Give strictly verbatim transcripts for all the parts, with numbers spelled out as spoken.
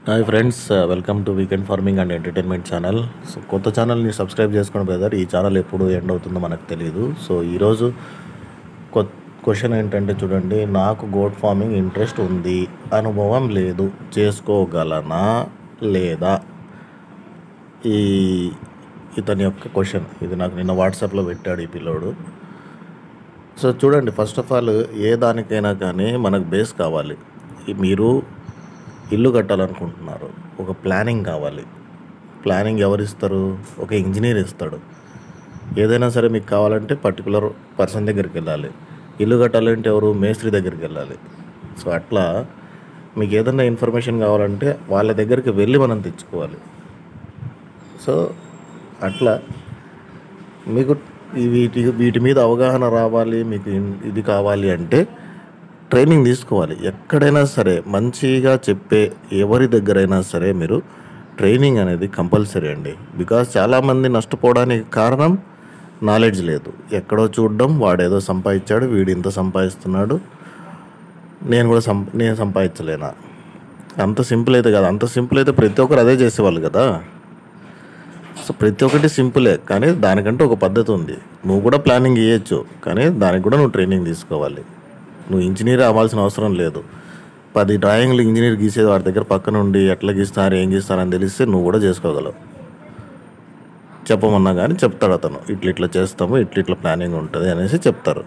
Hi friends, welcome to weekend farming and entertainment channel. So కొత్త ఛానల్ని subscribe చేసుకోండి brother. ఈ ఛానల్ ఎప్పుడు ఎండ్ అవుతుందో మనకు తెలియదు. సో ఈరోజు కొత్త క్వశ్చన్ ఏంటంటే చూడండి, నాకు గోట్ ఫార్మింగ్ ఇంట్రెస్ట్ ఉంది, అనుభవం లేదు, చేసుకోగలనా లేదా? ఈ ఇతని యొక్క క్వశ్చన్ ఇది నాకు నిన్న వాట్సాప్లో పెట్టాడు ఈ పిల్లోడు. సో చూడండి, ఫస్ట్ ఆఫ్ ఆల్ ఏ దానికైనా కానీ మనకు బేస్ కావాలి. మీరు ఇల్లు కట్టాలనుకుంటున్నారు, ఒక ప్లానింగ్ కావాలి. ప్లానింగ్ ఎవరు ఇస్తారు? ఒక ఇంజనీర్ ఇస్తాడు. ఏదైనా సరే మీకు కావాలంటే పర్టికులర్ పర్సన్ దగ్గరికి వెళ్ళాలి. ఇల్లు కట్టాలంటే ఎవరు? మేస్త్రి దగ్గరికి వెళ్ళాలి. సో అట్లా మీకు ఏదైనా ఇన్ఫర్మేషన్ కావాలంటే వాళ్ళ దగ్గరికి వెళ్ళి మనం తెచ్చుకోవాలి. సో అట్లా మీకు వీటి వీటి మీద అవగాహన రావాలి, మీకు ఇది కావాలి అంటే ట్రైనింగ్ తీసుకోవాలి. ఎక్కడైనా సరే మంచిగా చెప్పే ఎవరి దగ్గరైనా సరే మీరు ట్రైనింగ్ అనేది కంపల్సరీ అండి. బికాజ్ చాలామంది నష్టపోవడానికి కారణం నాలెడ్జ్ లేదు. ఎక్కడో చూడడం, వాడేదో సంపాదించాడు, వీడు ఇంత సంపాదిస్తున్నాడు, నేను కూడా సం నేను సంపాదించలేనా? అంత సింపుల్ అయితే కాదు. అంత సింపుల్ అయితే ప్రతి ఒక్కరు అదే చేసేవాళ్ళు కదా. సో ప్రతి ఒక్కటి సింపులే, కానీ దానికంటే ఒక పద్ధతి ఉంది. నువ్వు కూడా ప్లానింగ్ చేయొచ్చు, కానీ దానికి కూడా నువ్వు ట్రైనింగ్ తీసుకోవాలి. నువ్వు ఇంజనీర్ అవ్వాల్సిన అవసరం లేదు. పది డ్రాయింగ్లు ఇంజనీర్ గీసేది వాడి దగ్గర పక్కన ఉండి ఎట్లా గీస్తారు, ఏం గీస్తారని తెలిస్తే నువ్వు కూడా చేసుకోగలవు. చెప్పమన్నా కానీ చెప్తాడు అతను, ఇట్లా ఇట్లా చేస్తాము, ఇట్లా ఇట్లా ప్లానింగ్ ఉంటుంది అనేసి చెప్తారు.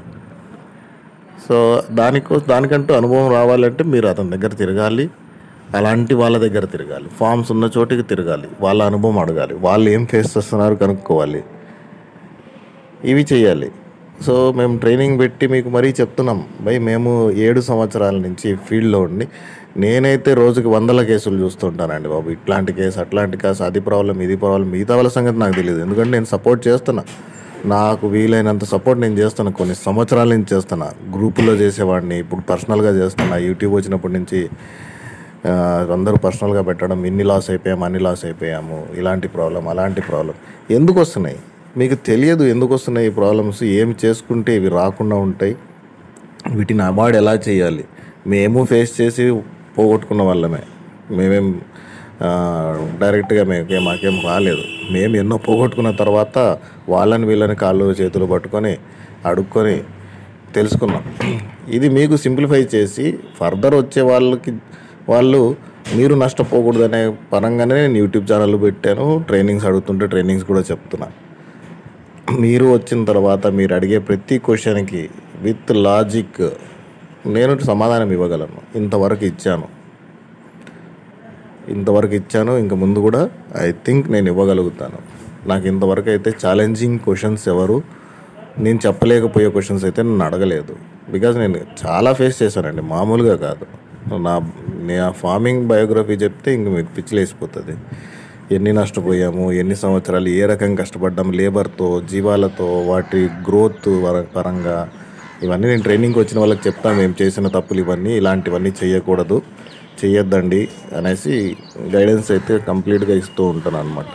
సో దానికో దానికంటూ అనుభవం రావాలంటే మీరు అతని దగ్గర తిరగాలి, అలాంటి వాళ్ళ దగ్గర తిరగాలి, ఫామ్స్ ఉన్న చోటికి తిరగాలి, వాళ్ళ అనుభవం అడగాలి, వాళ్ళు ఏం ఫేస్ చేస్తున్నారు కనుక్కోవాలి, ఇవి చేయాలి. సో మేము ట్రైనింగ్ పెట్టి మీకు మరీ చెప్తున్నాం బై. మేము ఏడు సంవత్సరాల నుంచి ఫీల్డ్లో ఉండి నేనైతే రోజుకి వందల కేసులు చూస్తుంటానండి బాబు. ఇట్లాంటి కేసు, అట్లాంటి కేసు, అది ప్రాబ్లం, ఇది ప్రాబ్లం, మిగతా వాళ్ళ సంగతి నాకు తెలియదు. ఎందుకంటే నేను సపోర్ట్ చేస్తున్నా, నాకు వీలైనంత సపోర్ట్ నేను చేస్తున్నా. కొన్ని సంవత్సరాల నుంచి చేస్తున్నా, గ్రూపుల్లో చేసేవాడిని, ఇప్పుడు పర్సనల్గా చేస్తున్నా. యూట్యూబ్ వచ్చినప్పటి నుంచి అందరూ పర్సనల్గా పెట్టడం, ఇన్ని లాస్ అయిపోయాము, అన్ని లాస్ అయిపోయాము, ఇలాంటి ప్రాబ్లం, అలాంటి ప్రాబ్లం. ఎందుకు వస్తున్నాయి మీకు తెలియదు. ఎందుకు వస్తున్నాయి ఈ ప్రాబ్లమ్స్? ఏమి చేసుకుంటే ఇవి రాకుండా ఉంటాయి, వీటిని అవాయిడ్ ఎలా చేయాలి? మేము ఫేస్ చేసి పోగొట్టుకున్న వాళ్ళమే. మేమేం డైరెక్ట్గా మేమే మాకేం రాలేదు. మేము ఎన్నో పోగొట్టుకున్న తర్వాత వాళ్ళని వీళ్ళని కాళ్ళు చేతులు పట్టుకొని అడుక్కొని తెలుసుకున్నాం. ఇది మీకు సింప్లిఫై చేసి ఫర్దర్ వచ్చే వాళ్ళకి వాళ్ళు మీరు నష్టపోకూడదనే పరంగానే నేను యూట్యూబ్ ఛానల్ పెట్టాను. ట్రైనింగ్స్ అడుగుతుంటే ట్రైనింగ్స్ కూడా చెప్తున్నా. మీరు వచ్చిన తర్వాత మీరు అడిగే ప్రతి క్వశ్చన్కి విత్ లాజిక్ నేను సమాధానం ఇవ్వగలను. ఇంతవరకు ఇచ్చాను ఇంతవరకు ఇచ్చాను ఇంక ముందు కూడా ఐ థింక్ నేను ఇవ్వగలుగుతాను. నాకు ఇంతవరకు అయితే ఛాలెంజింగ్ క్వశ్చన్స్ ఎవరు నేను చెప్పలేకపోయే క్వశ్చన్స్ అయితే నన్ను అడగలేదు. బికాజ్ నేను చాలా ఫేస్ చేశానండి, మామూలుగా కాదు. నా నా ఫార్మింగ్ బయోగ్రఫీ చెప్తే ఇంక మీకు పిచ్చిలేసిపోతుంది. ఎన్ని నష్టపోయాము, ఎన్ని సంవత్సరాలు ఏ రకంగా కష్టపడ్డాం, లేబర్తో, జీవాలతో, వాటి గ్రోత్ పరంగా ఇవన్నీ నేను ట్రైనింగ్కి వచ్చిన వాళ్ళకి చెప్తాను. మేము చేసిన తప్పులు ఇవన్నీ, ఇలాంటివన్నీ చేయకూడదు, చేయొద్దండి అనేసి గైడెన్స్ అయితే కంప్లీట్గా ఇస్తూ ఉంటాను అనమాట.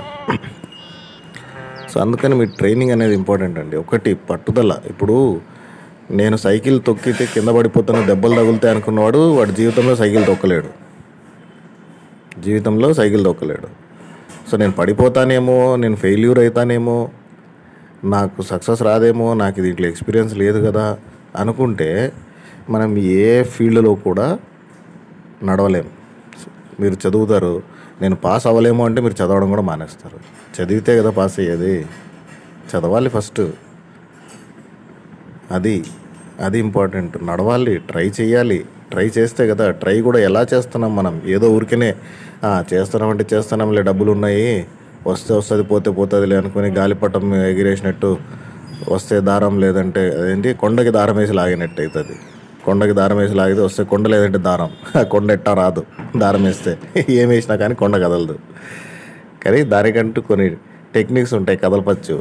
సో అందుకని మీ ట్రైనింగ్ అనేది ఇంపార్టెంట్ అండి. ఒకటి పట్టుదల. ఇప్పుడు నేను సైకిల్ తొక్కితే కింద పడిపోతాను, దెబ్బలు తగులుతాయి అనుకున్నవాడు వాడు జీవితంలో సైకిల్ తొక్కలేడు జీవితంలో సైకిల్ తొక్కలేడు సో నేను పడిపోతానేమో, నేను ఫెయిల్యూర్ అవుతానేమో, నాకు సక్సెస్ రాదేమో, నాకు దీంట్లో ఎక్స్పీరియన్స్ లేదు కదా అనుకుంటే మనం ఏ ఫీల్డ్లో కూడా నడవలేము. మీరు చదువుతారు, నేను పాస్ అవ్వలేము అంటే మీరు చదవడం కూడా మానేస్తారు. చదివితే కదా పాస్ అయ్యేది, చదవాలి ఫస్ట్. అది అది ఇంపార్టెంట్. నడవాలి, ట్రై చేయాలి. ట్రై చేస్తే కదా, ట్రై కూడా ఎలా చేస్తున్నాం మనం? ఏదో ఊరికనే చేస్తున్నామంటే చేస్తున్నాంలే, డబ్బులు ఉన్నాయి, వస్తే వస్తుంది, పోతే పోతుందిలే అనుకుని గాలిపటం ఎగిరేసినట్టు వస్తే దారం, లేదంటే అదేంటి కొండకి దారం వేసి లాగినట్టు అవుతుంది. కొండకి దారం వేసి లాగితే వస్తే కొండ, లేదంటే దారం. కొండ ఎట్టా రాదు దారం వేస్తే, ఏం వేసినా కానీ కొండ కదలదు. కానీ దానికంటూ కొన్ని టెక్నిక్స్ ఉంటాయి, కదలపచ్చు.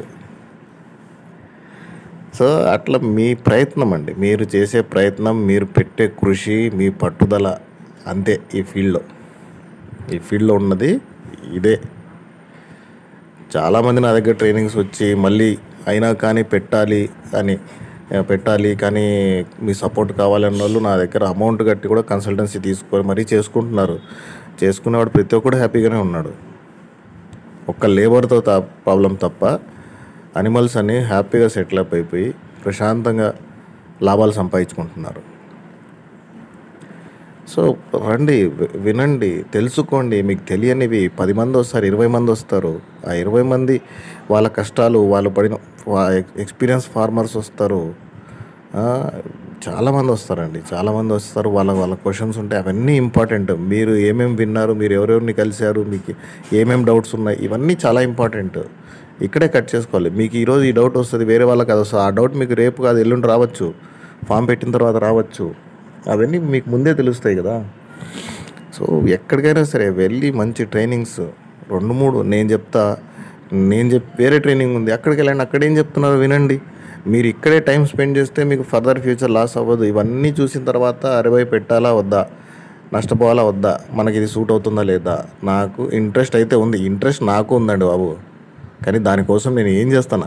సో అట్లా మీ ప్రయత్నం అండి, మీరు చేసే ప్రయత్నం, మీరు పెట్టే కృషి, మీ పట్టుదల, అంతే ఈ ఫీల్డ్లో. ఈ ఫీల్డ్లో ఉన్నది ఇదే. చాలామంది నా దగ్గర ట్రైనింగ్స్ వచ్చి మళ్ళీ అయినా కానీ పెట్టాలి అని పెట్టాలి కానీ మీ సపోర్ట్ కావాలన్న వాళ్ళు నా దగ్గర అమౌంట్ కట్టి కూడా కన్సల్టెన్సీ తీసుకొని మరీ చేసుకుంటున్నారు. చేసుకునేవాడు ప్రతి ఒక్కడు హ్యాపీగానే ఉన్నాడు. ఒక్క లేబర్తో త ప్రాబ్లం తప్ప అనిమల్స్ అన్నీ హ్యాపీగా సెటిల్ అప్ అయిపోయి ప్రశాంతంగా లాభాలు సంపాదించుకుంటున్నారు. సో రండి, వినండి, తెలుసుకోండి. మీకు తెలియనివి పది మంది వస్తారు, ఇరవై మంది వస్తారు. ఆ ఇరవై మంది వాళ్ళ కష్టాలు, వాళ్ళు పడిన ఎక్స్పీరియన్స్ ఫార్మర్స్ వస్తారు. చాలామంది వస్తారండి, చాలామంది వస్తారు. వాళ్ళ వాళ్ళ క్వశ్చన్స్ ఉంటాయి, అవన్నీ ఇంపార్టెంట్. మీరు ఏమేమి విన్నారు, మీరు ఎవరెవరిని కలిశారు, మీకు ఏమేమి డౌట్స్ ఉన్నాయి, ఇవన్నీ చాలా ఇంపార్టెంట్. ఇక్కడే కట్ చేసుకోవాలి. మీకు ఈరోజు ఈ డౌట్ వస్తుంది, వేరే వాళ్ళకి అది వస్తుంది. ఆ డౌట్ మీకు రేపు కాదు ఎల్లుండి రావచ్చు, ఫామ్ పెట్టిన తర్వాత రావచ్చు. అవన్నీ మీకు ముందే తెలుస్తాయి కదా. సో ఎక్కడికైనా సరే వెళ్ళి మంచి ట్రైనింగ్స్ రెండు మూడు నేను చెప్తా. నేను చెప్ వేరే ట్రైనింగ్ ఉంది, అక్కడికి వెళ్ళండి. అక్కడ ఏం చెప్తున్నారు వినండి. మీరు ఇక్కడే టైం స్పెండ్ చేస్తే మీకు ఫర్దర్ ఫ్యూచర్ లాస్ అవ్వదు. ఇవన్నీ చూసిన తర్వాత అరవై పెట్టాలా వద్దా, నష్టపోవాలా వద్దా, మనకి ఇది సూట్ అవుతుందా లేదా. నాకు ఇంట్రెస్ట్ అయితే ఉంది, ఇంట్రెస్ట్ నాకు ఉందండి బాబు. కానీ దానికోసం నేను ఏం చేస్తానా,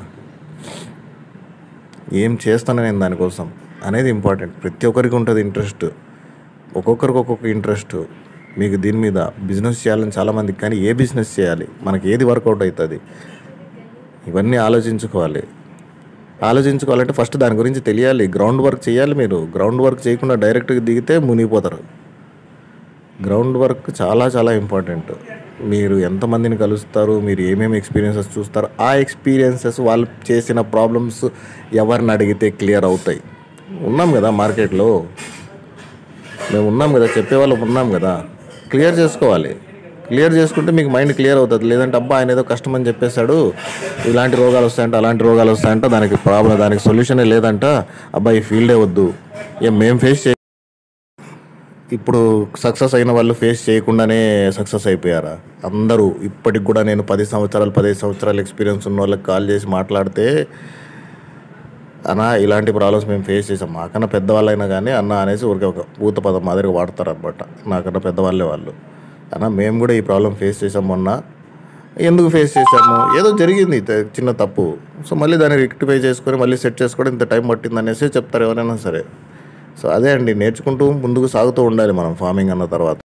ఏం చేస్తాను నేను దానికోసం అనేది ఇంపార్టెంట్. ప్రతి ఒక్కరికి ఉంటుంది ఇంట్రెస్ట్, ఒక్కొక్కరికి ఒక్కొక్క ఇంట్రెస్ట్. మీకు దీని మీద బిజినెస్ చేయాలని చాలామందికి, కానీ ఏ బిజినెస్ చేయాలి, మనకి ఏది వర్కౌట్ అవుతుంది, ఇవన్నీ ఆలోచించుకోవాలి. ఆలోచించుకోవాలంటే ఫస్ట్ దాని గురించి తెలియాలి, గ్రౌండ్ వర్క్ చేయాలి. మీరు గ్రౌండ్ వర్క్ చేయకుండా డైరెక్ట్గా దిగితే మునిగిపోతారు. గ్రౌండ్ వర్క్ చాలా చాలా ఇంపార్టెంట్. మీరు ఎంతమందిని కలుస్తారు, మీరు ఏమేమి ఎక్స్పీరియన్సెస్ చూస్తారు, ఆ ఎక్స్పీరియన్సెస్ వాళ్ళు చేసిన ప్రాబ్లమ్స్ ఎవరిని అడిగితే క్లియర్ అవుతాయి. ఉన్నాం కదా మార్కెట్లో, మేము ఉన్నాం కదా, చెప్పేవాళ్ళం ఉన్నాం కదా. క్లియర్ చేసుకోవాలి. క్లియర్ చేసుకుంటే మీకు మైండ్ క్లియర్ అవుతుంది. లేదంటే అబ్బా ఆయన ఏదో కష్టం అని చెప్పేశాడు, ఇలాంటి రోగాలు వస్తాయంట, అలాంటి రోగాలు వస్తాయంట, దానికి ప్రాబ్లం, దానికి సొల్యూషనే లేదంట, అబ్బా ఈ ఫీల్డే వద్దు. ఏం మేము ఫేస్ చే ఇప్పుడు సక్సెస్ అయిన వాళ్ళు ఫేస్ చేయకుండానే సక్సెస్ అయిపోయారా అందరూ? ఇప్పటికి కూడా నేను పది సంవత్సరాలు పదిహేను సంవత్సరాలు ఎక్స్పీరియన్స్ ఉన్న వాళ్ళకి కాల్ చేసి మాట్లాడితే, అన్న ఇలాంటి ప్రాబ్లమ్స్ మేము ఫేస్ చేసాం, మాకన్నా పెద్దవాళ్ళైనా కానీ అన్న అనేసి ఊరికే ఒక భూత పదం మాదిరిగా వాడతారు అనమాట. నాకన్నా పెద్దవాళ్ళే వాళ్ళు. అన్న మేము కూడా ఈ ప్రాబ్లం ఫేస్ చేసాం మొన్న. ఎందుకు ఫేస్ చేసాము, ఏదో జరిగింది చిన్న తప్పు, సో మళ్ళీ దాన్ని రెక్టిఫై చేసుకొని మళ్ళీ సెట్ చేసుకోవడం ఇంత టైం పట్టింది అనేసి చెప్తారు ఎవరైనా సరే. సో అదే అండి, నేర్చుకుంటూ ముందుకు సాగుతూ ఉండాలి మనం ఫార్మింగ్ అన్న తర్వాత.